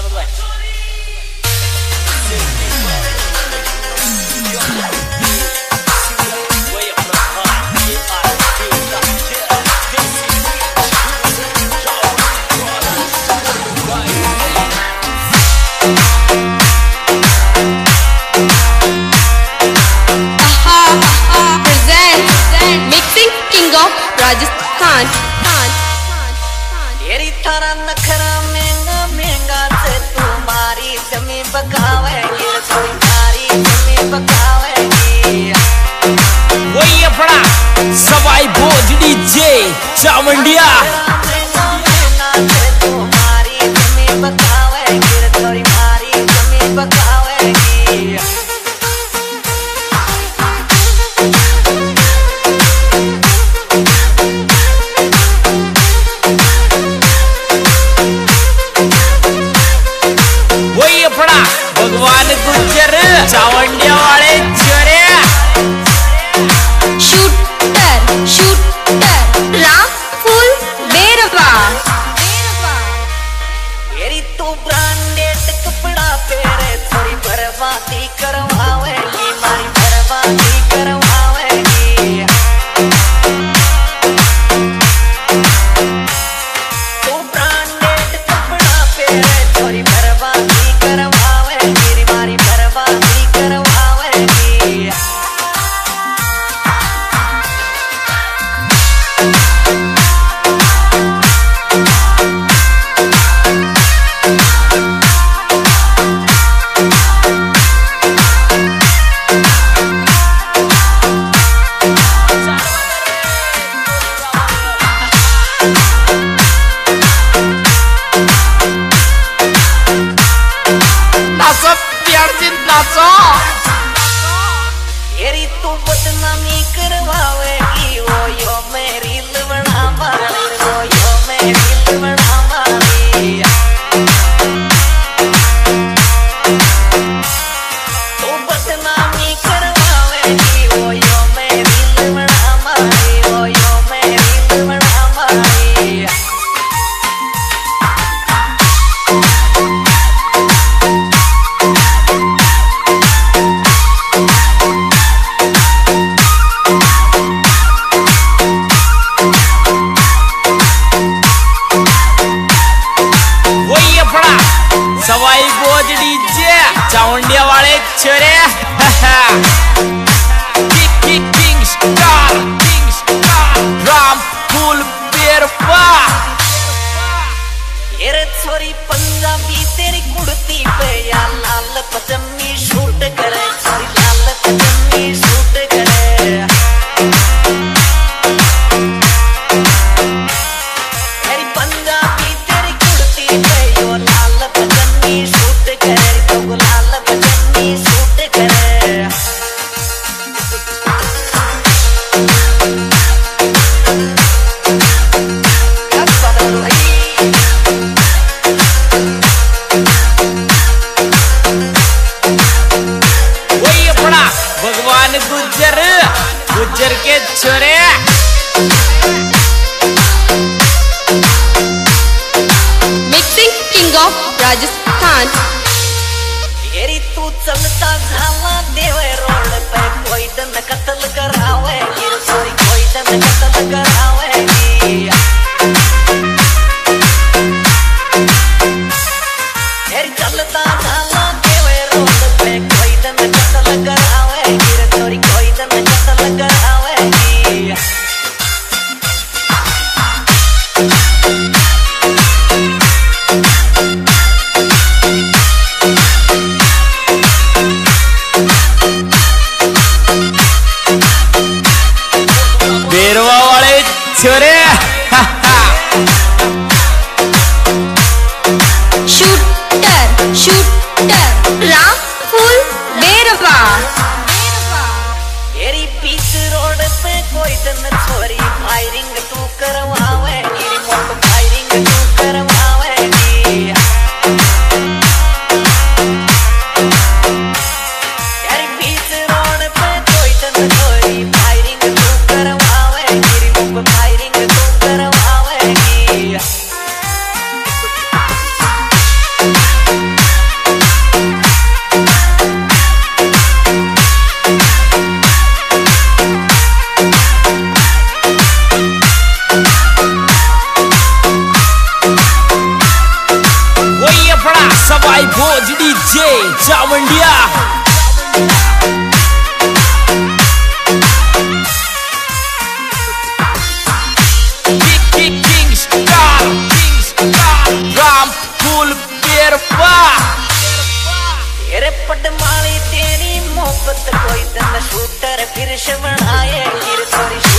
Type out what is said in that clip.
राजस्थान तेरी थारा नखरा महंगा महंगा से तुम्हारी जमीन बकावेगी तुम्हारी जमीन बकावेगी वही अपना सवाई भोज डीजे चामुंडिया तुम्हारी जमीन बकावेगी तुम्हारी जमीन बकावेगी भगवान गुज्जर चावंडिया वाले चोरे शूटर शूटर राम फूल बेरवा तेरी तू ब्रांडेड कपड़ा पहने थोड़ी बर्बादी करवावेगी मारी बर्बादी करवावेगी तू ब्रांडेड कपड़ा पहने थोड़ी बर्बादी तेरी तू बदनामी करवावेगी वो यो मेरी लवड़ा मारी वो यो मेरी लवड़ा मारी तू बदनामी करवावेगी वो यो मेरी लवड़ा मारी वो यो मेरी लवड़ा मारी सवाई बोझ डीजे चामुंडिया वाले छोरे किंग स्टार राम फूल बेरवा तेरे छोरी पंजाबी तेरी कुर्ती पे या लाल पजामी शूट करे छोरी लाल पजामी शूट करे तेरी पंजाबी तेरी कुर्ती पे यो लाल पजामी शूट करे तो लाल पजामी शूट करे वही अपना भगवान गुज्जर गुज्जर के छोरे मिक्सिंग किंग ऑफ राजस्थान तेरी तू चलता झाला देवे रोड पे कोई दन कत्ल करावेगी सॉरी कोई दन कत्ल करावेगी तेरी चलता झाला देवे रोड पे कोई दन कत्ल करावेगी सॉरी कोई दन कत्ल करावेगी बेरवा वाले छोरे भोज DJ Chawandiya. King star Ramphool Berwa. तेरे पटमाली तेरी मोहब्बत कोई दिन शूटर फिर से बनाए गिर थोड़ी